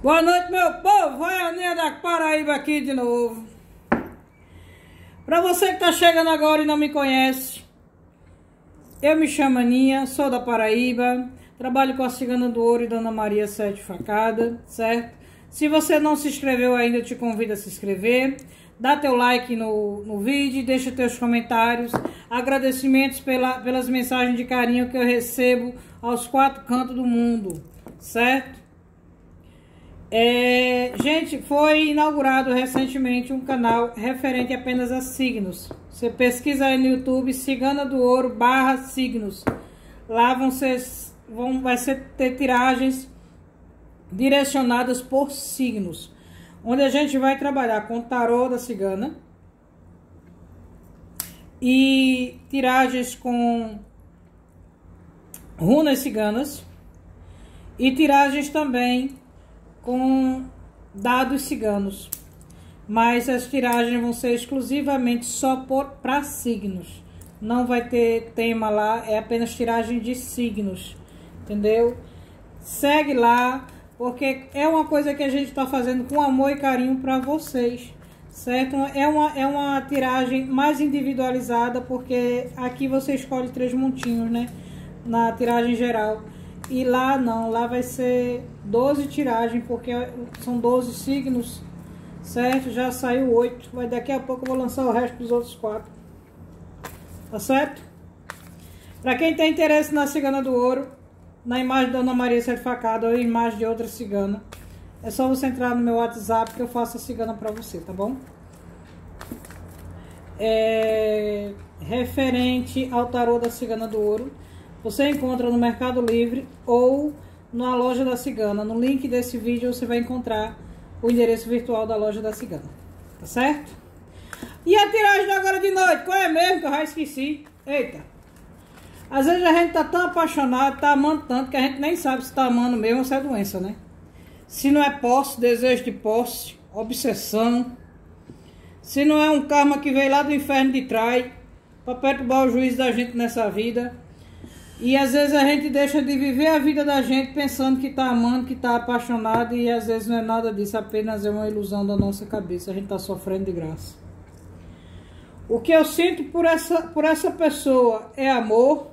Boa noite, meu povo. Vai a Aninha da Paraíba aqui de novo. Pra você que tá chegando agora e não me conhece, eu me chamo Aninha, sou da Paraíba, trabalho com a Cigana do Ouro e Dona Maria Sete Facada, certo? Se você não se inscreveu ainda, eu te convido a se inscrever. Dá teu like no vídeo, deixa teus comentários. Agradecimentos pelas mensagens de carinho que eu recebo aos 4 cantos do mundo, certo? Gente, foi inaugurado recentemente um canal referente apenas a signos. Você pesquisa aí no YouTube, Cigana do Ouro /signos. Lá vai ter tiragens direcionadas por signos, onde a gente vai trabalhar com tarô da cigana e tiragens com runas ciganas e tiragens também com dados ciganos, mas as tiragens vão ser exclusivamente só para signos. Não vai ter tema lá, é apenas tiragem de signos, entendeu? Segue lá, porque é uma coisa que a gente está fazendo com amor e carinho para vocês, certo? É uma tiragem mais individualizada, porque aqui você escolhe 3 montinhos, né? Na tiragem geral. E lá não, lá vai ser 12 tiragens, porque são 12 signos, certo? Já saiu 8, mas daqui a pouco eu vou lançar o resto dos outros 4, tá certo? Para quem tem interesse na Cigana do Ouro, na imagem da Dona Maria Sete Facada ou imagem de outra cigana, é só você entrar no meu WhatsApp que eu faço a cigana para você, tá bom? Referente ao tarô da Cigana do Ouro, você encontra no Mercado Livre ou na loja da cigana. No link desse vídeo você vai encontrar o endereço virtual da loja da cigana, tá certo? E a tiragem de agora de noite, qual é mesmo que eu já esqueci? Eita! Às vezes a gente tá tão apaixonado, tá amando tanto, que a gente nem sabe se tá amando mesmo ou se é doença, né? Se não é posse, desejo de posse, obsessão. Se não é um karma que veio lá do inferno de trás, pra perturbar o juízo da gente nessa vida. E às vezes a gente deixa de viver a vida da gente pensando que tá amando, que tá apaixonado, e às vezes não é nada disso, apenas é uma ilusão da nossa cabeça, a gente tá sofrendo de graça. O que eu sinto por essa pessoa é amor,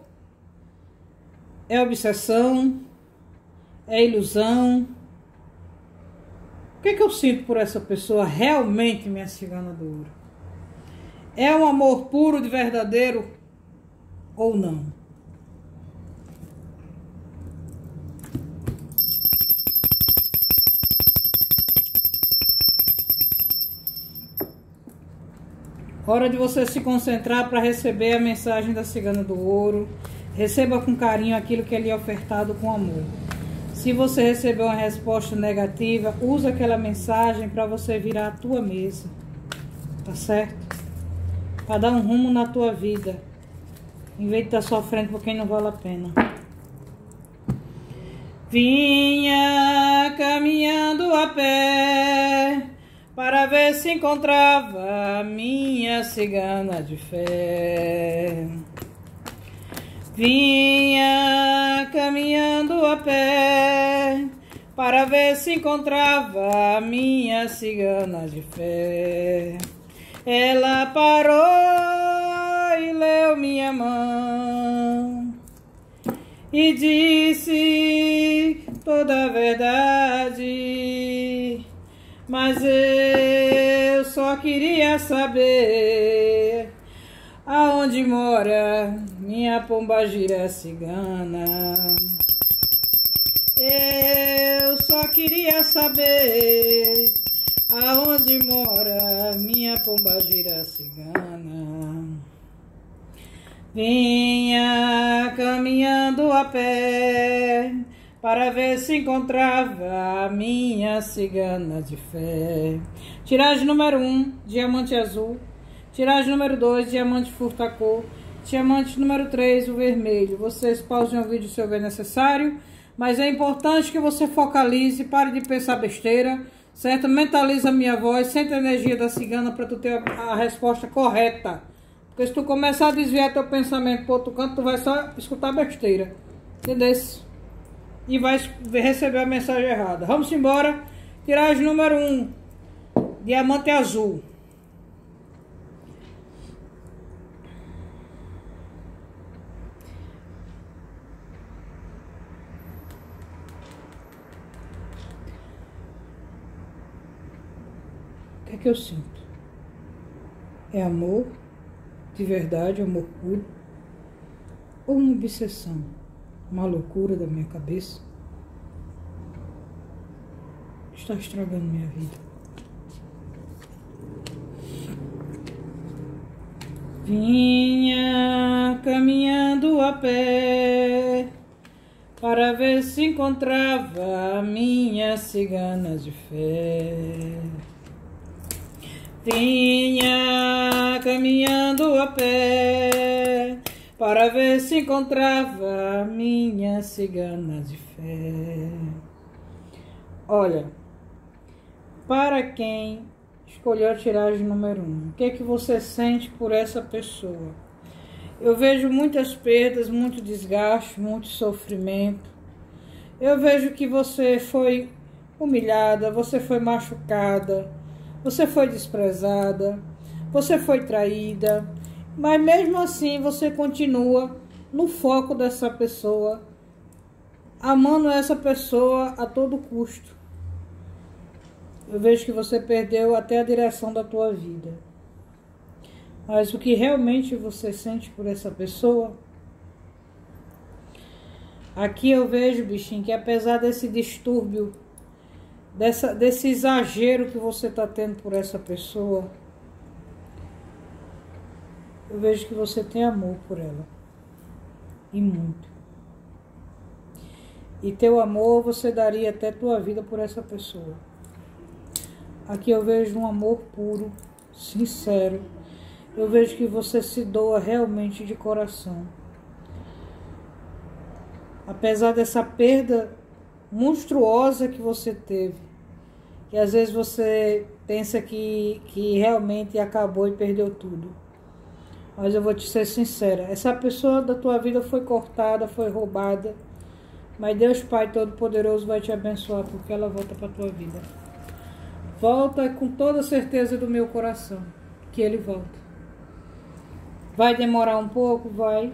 é obsessão, é ilusão. O que eu sinto por essa pessoa realmente, minha cigana do ouro? É um amor puro, de verdadeiro ou não? Hora de você se concentrar para receber a mensagem da Cigana do Ouro. Receba com carinho aquilo que é lhe ofertado com amor. Se você receber uma resposta negativa, usa aquela mensagem para você virar a tua mesa, tá certo? Para dar um rumo na tua vida, em vez de estar sofrendo por quem não vale a pena. Vinha caminhando a pé para ver se encontrava a minha cigana de fé. Vinha caminhando a pé para ver se encontrava a minha cigana de fé. Ela parou e leu minha mão e disse toda a verdade, mas eu só queria saber aonde mora minha pombagira cigana. Eu só queria saber aonde mora minha pombagira cigana. Vinha caminhando a pé para ver se encontrava a minha cigana de fé. Tiragem número 1, diamante azul. Tiragem número 2, diamante furta-cor. Diamante número 3, o vermelho. Vocês pausem o vídeo se houver necessário, mas é importante que você focalize, pare de pensar besteira, certo? Mentaliza a minha voz, sente a energia da cigana para tu ter a resposta correta. Porque se tu começar a desviar teu pensamento para outro canto, tu vai só escutar besteira. Entendeu? E vai receber a mensagem errada. Vamos embora. Tiragem número 1. Diamante azul. O que é que eu sinto? É amor de verdade, amor puro? Ou uma obsessão, uma loucura da minha cabeça? Está estragando minha vida. Vinha caminhando a pé para ver se encontrava minhas ciganas de fé. Vinha caminhando a pé para ver se encontrava minhas ciganas de fé. Olha, para quem escolheu a tiragem número 1, o que é que você sente por essa pessoa? Eu vejo muitas perdas, muito desgaste, muito sofrimento. Eu vejo que você foi humilhada, você foi machucada, você foi desprezada, você foi traída, mas mesmo assim você continua no foco dessa pessoa, amando essa pessoa a todo custo. Eu vejo que você perdeu até a direção da tua vida. Mas o que realmente você sente por essa pessoa? Aqui eu vejo, bichinho, que apesar desse distúrbio, desse exagero que você está tendo por essa pessoa, eu vejo que você tem amor por ela. E muito. E teu amor você daria até tua vida por essa pessoa. Aqui eu vejo um amor puro, sincero. Eu vejo que você se doa realmente de coração. Apesar dessa perda monstruosa que você teve, que às vezes você pensa que realmente acabou e perdeu tudo. Mas eu vou te ser sincera, essa pessoa da tua vida foi cortada, foi roubada, mas Deus Pai Todo-Poderoso vai te abençoar, porque ela volta para a tua vida. Volta com toda certeza do meu coração, que ele volta. Vai demorar um pouco? Vai.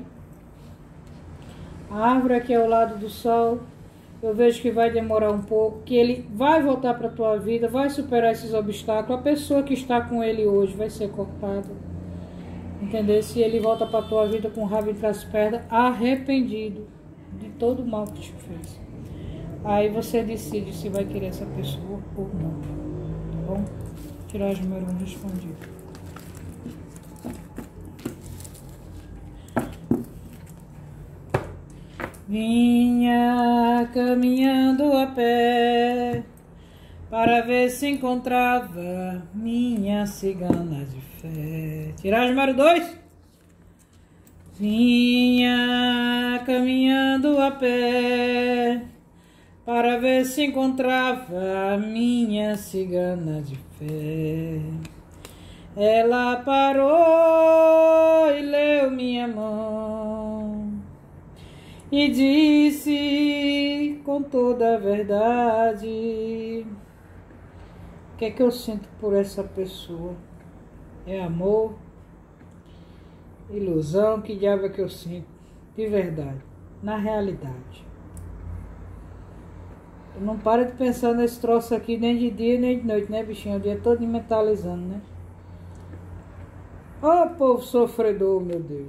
A árvore aqui ao lado do sol, eu vejo que vai demorar um pouco, que ele vai voltar para a tua vida, vai superar esses obstáculos. A pessoa que está com ele hoje vai ser cortada. Entendeu? Se ele volta para a tua vida com o rabo entre as pernas, arrependido de todo o mal que te fez. Aí você decide se vai querer essa pessoa ou não. Tá bom? Tiragem número 1 respondido. Vinha caminhando a pé para ver se encontrava minha cigana de fé. Tiragem número 2. Vinha caminhando a pé para ver se encontrava minha cigana de fé. Ela parou e leu minha mão e disse com toda a verdade. O que é que eu sinto por essa pessoa? É amor? Ilusão? Que diabo é que eu sinto? De verdade, na realidade. Eu não paro de pensar nesse troço aqui nem de dia nem de noite, né, bichinho? O dia todo mentalizando, né? Ô, povo sofredor, meu Deus.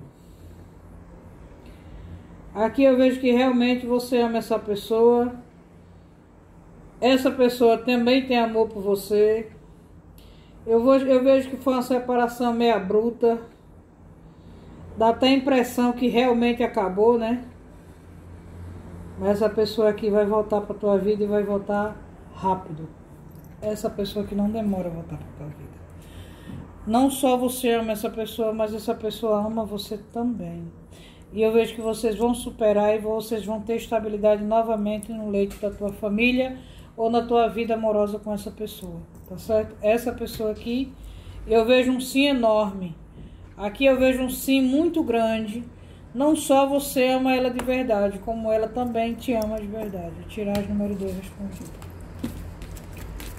Aqui eu vejo que realmente você ama essa pessoa. Essa pessoa também tem amor por você. Eu vejo que foi uma separação meia bruta. Dá até a impressão que realmente acabou, né? Mas essa pessoa aqui vai voltar para tua vida e vai voltar rápido. Essa pessoa que não demora a voltar para tua vida. Não só você ama essa pessoa, mas essa pessoa ama você também. E eu vejo que vocês vão superar e vocês vão ter estabilidade novamente no leito da tua família ou na tua vida amorosa com essa pessoa, tá certo? Essa pessoa aqui, eu vejo um sim enorme. Aqui eu vejo um sim muito grande. Não só você ama ela de verdade, como ela também te ama de verdade. Tiragem número 2 respondida.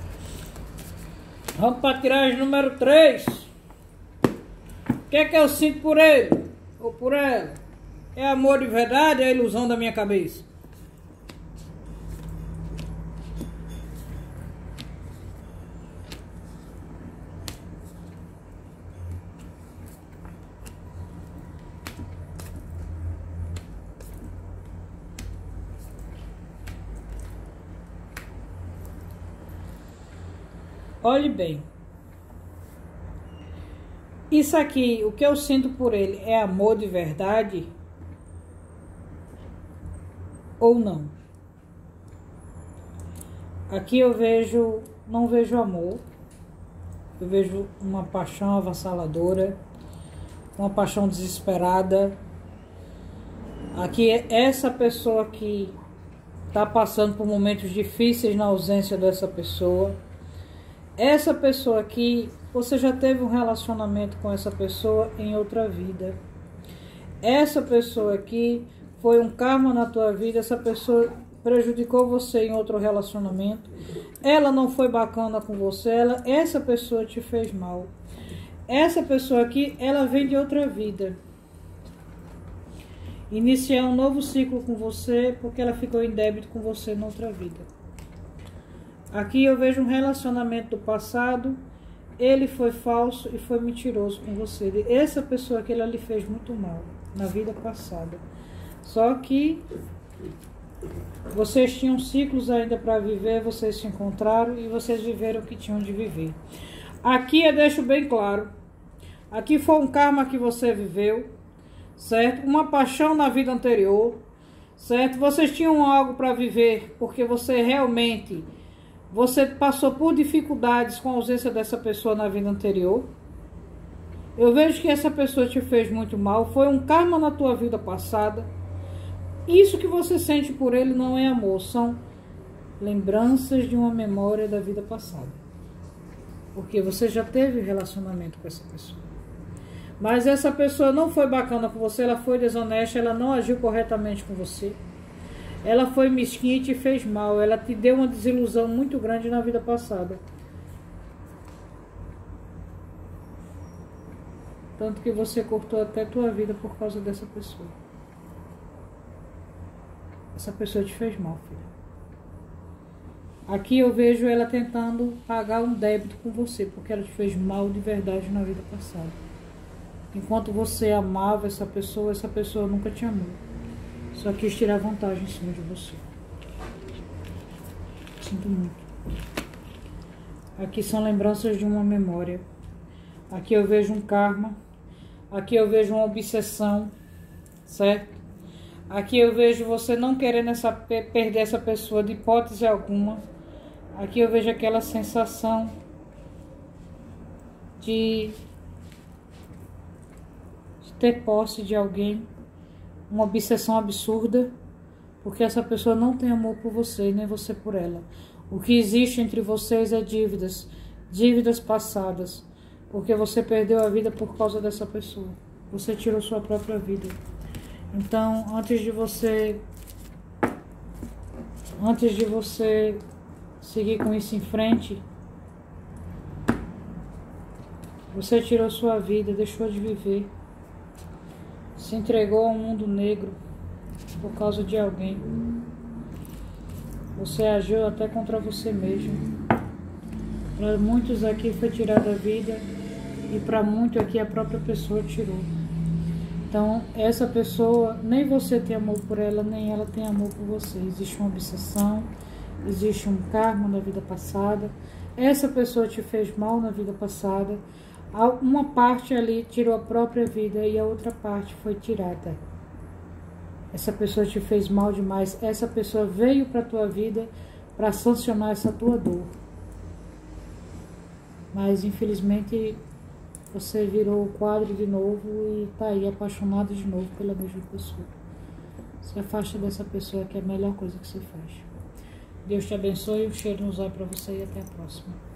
Vamos para a tiragem número 3. O que é que eu sinto por ele? Ou por ela? É amor de verdade ou é ilusão da minha cabeça? Olhe bem. Isso aqui, o que eu sinto por ele, é amor de verdade ou não? Aqui eu vejo, não vejo amor. Eu vejo uma paixão avassaladora, uma paixão desesperada. Aqui essa pessoa que está passando por momentos difíceis na ausência dessa pessoa. Essa pessoa aqui, você já teve um relacionamento com essa pessoa em outra vida. Essa pessoa aqui foi um karma na tua vida, essa pessoa prejudicou você em outro relacionamento. Ela não foi bacana com você, essa pessoa te fez mal. Essa pessoa aqui, ela vem de outra vida. Iniciar um novo ciclo com você, porque ela ficou em débito com você na outra vida. Aqui eu vejo um relacionamento do passado, ele foi falso e foi mentiroso com você. Essa pessoa aqui, ela lhe fez muito mal na vida passada. Só que vocês tinham ciclos ainda para viver, vocês se encontraram e vocês viveram o que tinham de viver. Aqui eu deixo bem claro, aqui foi um karma que você viveu, certo? Uma paixão na vida anterior, certo? Vocês tinham algo para viver porque você realmente... Você passou por dificuldades com a ausência dessa pessoa na vida anterior. Eu vejo que essa pessoa te fez muito mal. Foi um karma na tua vida passada. Isso que você sente por ele não é amor. São lembranças de uma memória da vida passada. Porque você já teve relacionamento com essa pessoa. Mas essa pessoa não foi bacana com você. Ela foi desonesta. Ela não agiu corretamente com você. Ela foi mesquinha e te fez mal. Ela te deu uma desilusão muito grande na vida passada. Tanto que você cortou até a tua vida por causa dessa pessoa. Essa pessoa te fez mal, filha. Aqui eu vejo ela tentando pagar um débito com você, porque ela te fez mal de verdade na vida passada. Enquanto você amava essa pessoa nunca te amou. Só quis tirar vantagem em cima de você. Sinto muito. Aqui são lembranças de uma memória. Aqui eu vejo um karma. Aqui eu vejo uma obsessão. Certo? Aqui eu vejo você não querendo perder essa pessoa de hipótese alguma. Aqui eu vejo aquela sensação de ter posse de alguém. Uma obsessão absurda, porque essa pessoa não tem amor por você, nem você por ela. O que existe entre vocês é dívidas passadas, porque você perdeu a vida por causa dessa pessoa. Você tirou sua própria vida. Então, antes de você seguir com isso em frente, você tirou sua vida, deixou de viver. Se entregou ao mundo negro por causa de alguém. Você agiu até contra você mesmo. Para muitos aqui foi tirada a vida e para muitos aqui a própria pessoa tirou. Então essa pessoa, nem você tem amor por ela, nem ela tem amor por você. Existe uma obsessão, existe um karma na vida passada. Essa pessoa te fez mal na vida passada. Uma parte ali tirou a própria vida e a outra parte foi tirada. Essa pessoa te fez mal demais. Essa pessoa veio para a tua vida para sancionar essa tua dor. Mas infelizmente você virou o quadro de novo e tá aí apaixonado de novo pela mesma pessoa. Se afasta dessa pessoa, que é a melhor coisa que você faz. Deus te abençoe, um cheiro nos olhos para você e até a próxima.